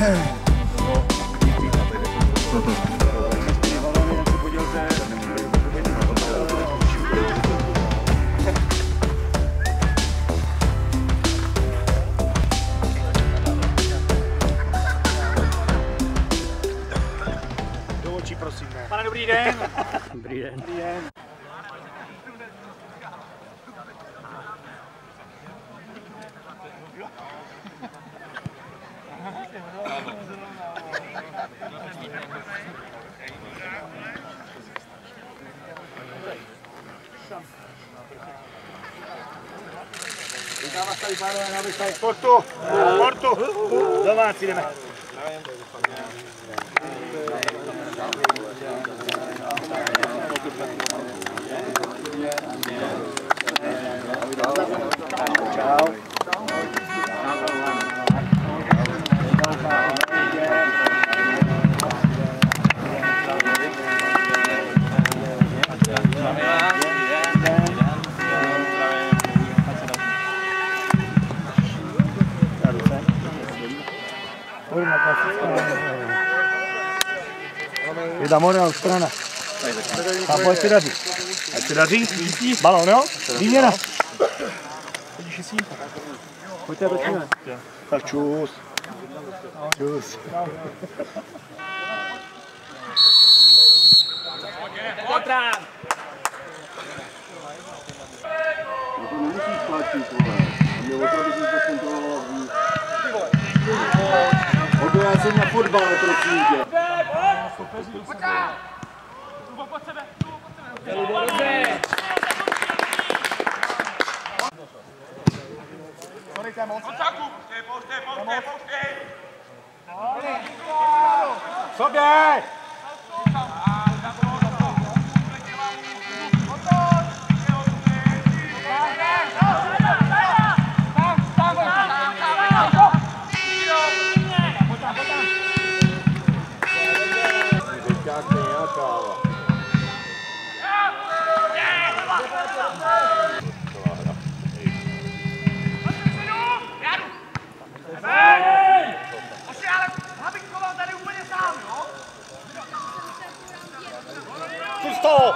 Do očí, prosím. Pane, dobrý den. Dobrý den. Dobrý den. Vítám vás tady, pánové, na vystavu sportu. Domácí jdeme. Čau. Je tam Morel, strana. Tam pojď si daří. Ať si daří? Balón, jo? Výměna. Chodíš si s ním? Pojďte, točíme. Tak čus. Čus. Kontrán. To nemusíš platit, vole. Mě opravdu si to zkontroloval víc. Odo, já jsem na fotbale, prosím tě. Sobě! Pusto!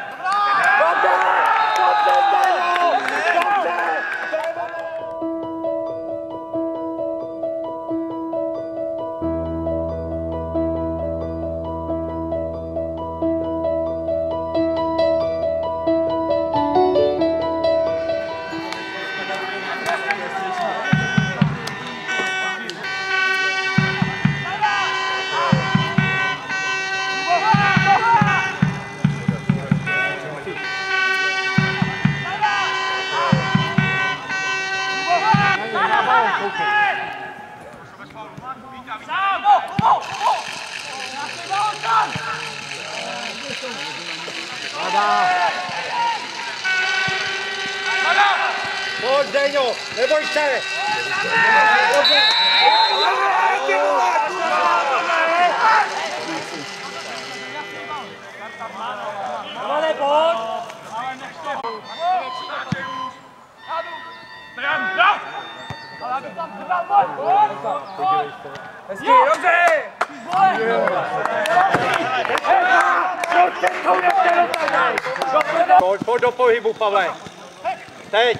Pojď, Deňo, neboj se! Ale pojď! Hezky, dobře! Pojď do pohybu, Pavle. Teď.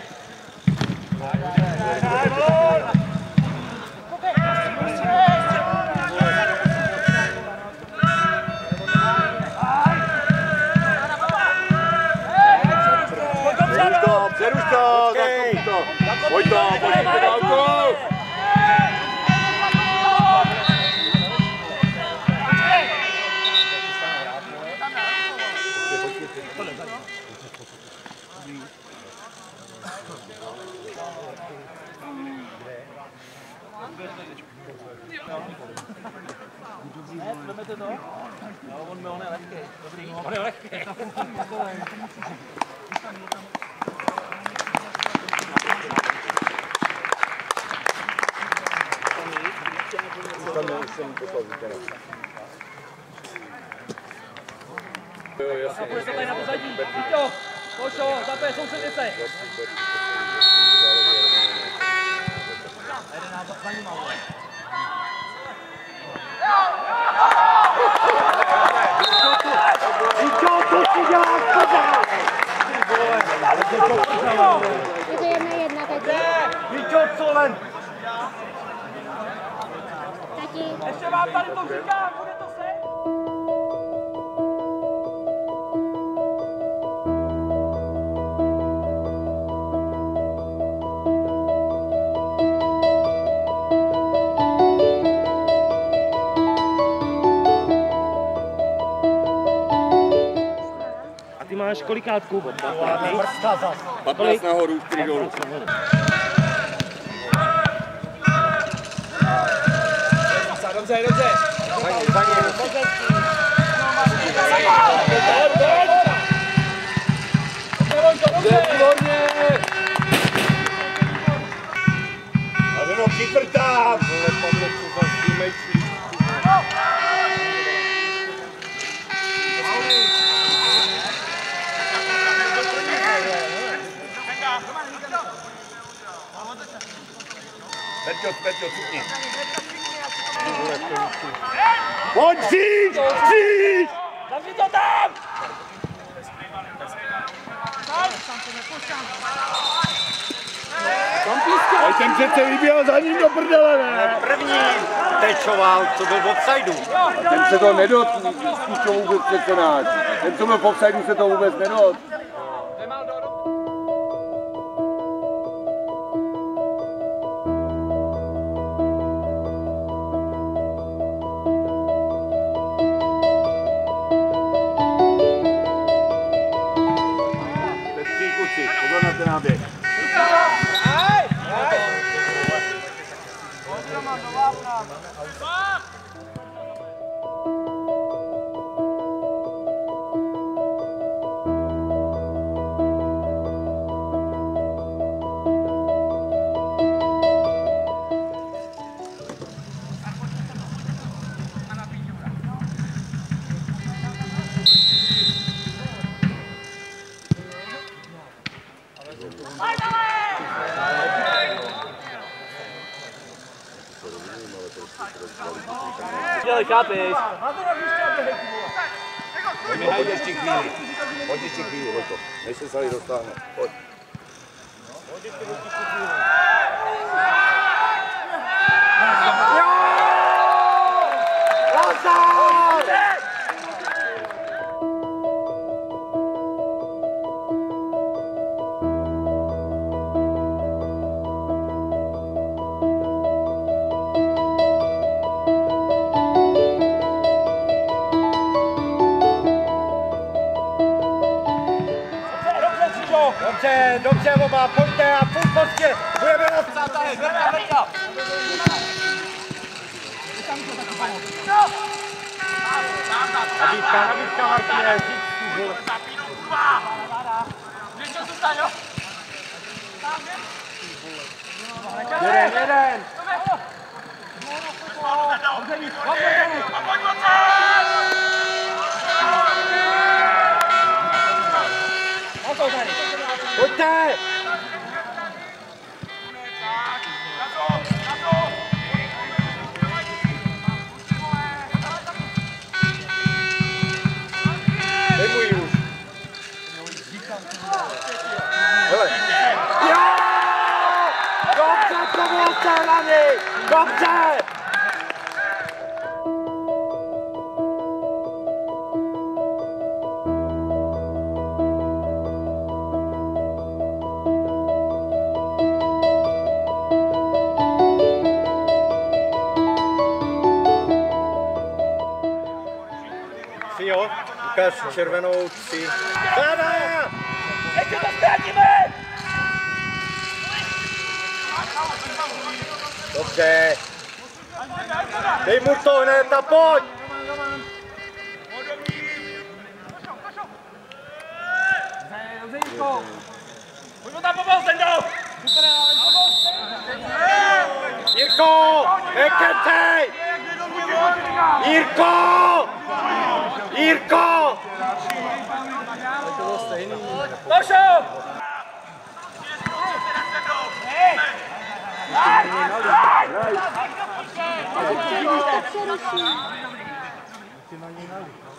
Přeruš to, zakopni to. Pojď to, pojď to dálku. Vemete to? No, on je lehký. Dobrý. On je lehký. Tam nejsem poslal teda. Jo, jasně. A půjde se tady na pozadí. Víťo, Košo, zapé, soustředit se. A jeden za ním, ale. Je to 1-1 teď. Víčo, co len? Tati. Ještě vám tady to říkám, bude to se? A ty máš kolikátku? 15 nahoru, 4 dolů. Dobře, dobře. Za ním. A jenom chytrtám! Peťo, cukni. Pojď, přijď! Zavři to tam! Ale ten přece vybíhal za ním do prdele, ne? První tečoval, co byl v offsideu. A ten se to nedotkl, to vůbec přece náč. Ten, co byl v offsideu, se to vůbec nedotkl. Pozor na ten náběh. Dělej, chápeš? Pojď ještě chvíli, Vojko. Než se Sali dostane. Pojď. Dobře, oba, pojďte a furt prostě, budeme rozstát. Vrka. Nabídka, Martine, jeden. Pojďte! Nebují už. Hele. Jo! Dobře, to bylo střelaný! Dobře! Jo, ukáž červenou 3. Záda! Ještě to zkrátíme! Dobře. Dej mu to hned a pojď! Dobře, Jirko. Pojď mu tam pomoct, Zendo! Jirko! Nekecej! Jirko! Jirko! Tošo!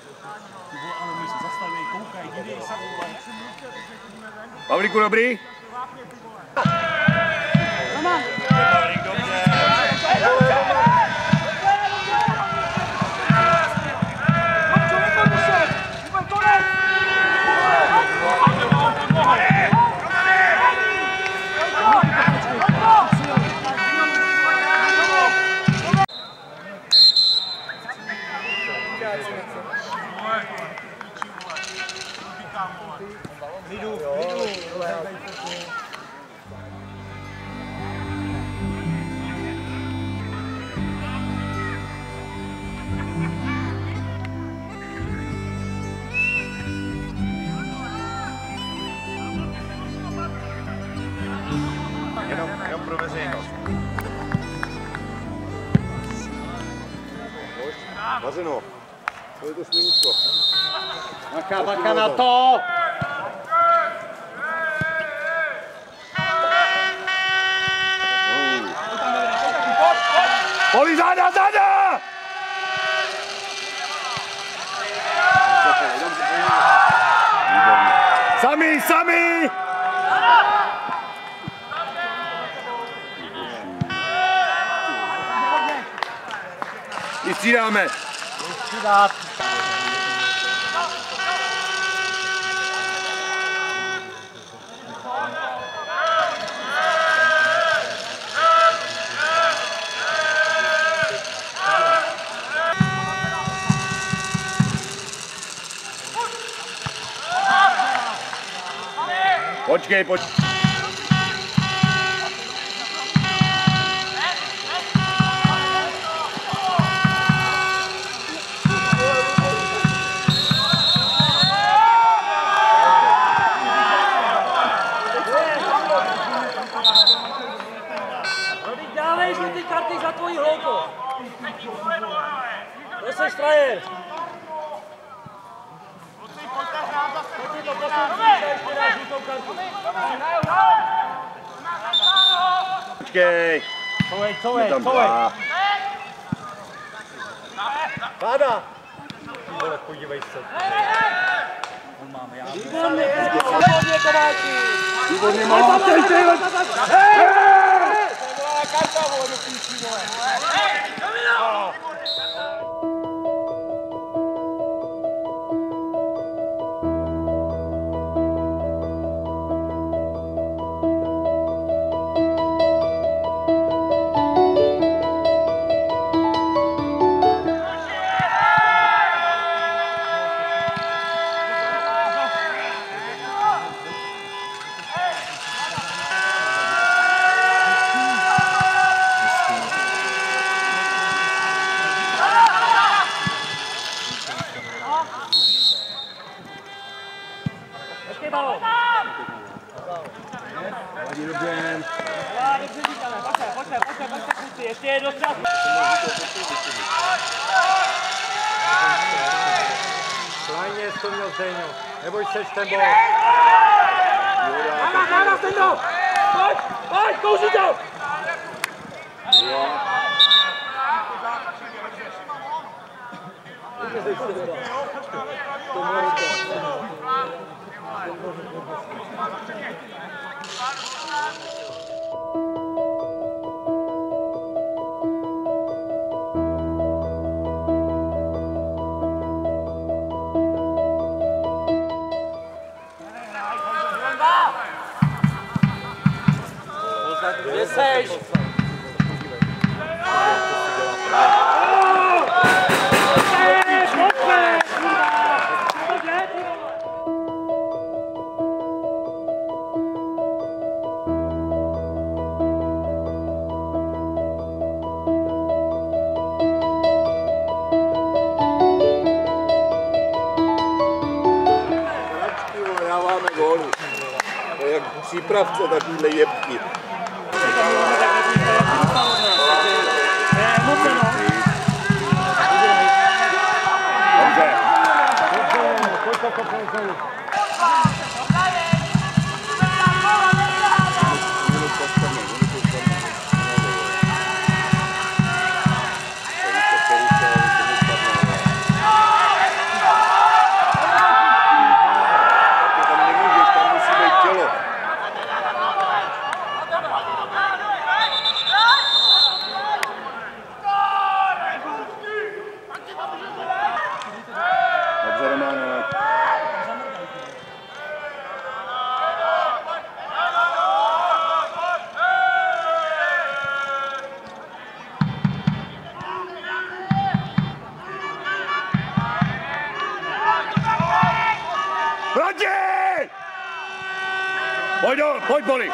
Pavlíku, dobrý? Jenom pro veřejnost. Vařeno, co je to sluníčko? Bacha na to! Poli, záda, záda! Sami, sami! Vystřídáme. Počkej, počkej. Dávej žlutý karty za tvoji hloupost. To seš frajer. Počkej. Couvej. Páda. Vole, podívej se. Výborně, mám. Ještě je dost času. Lajně jsi to měl, Zdeňo. Neboj seš ten bol. Náraz, Zdeňo! Pojď, kouří to! Kde seš? Dáváme góly. To je jak přípravce takovýhle jebky. Pojď boli!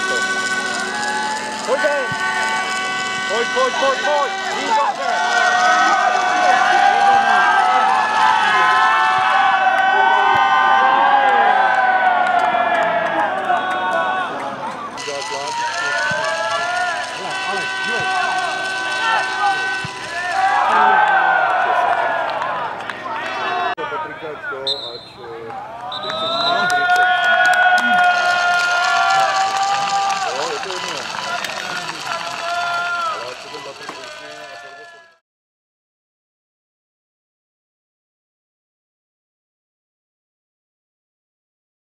Pojď, víc dobře.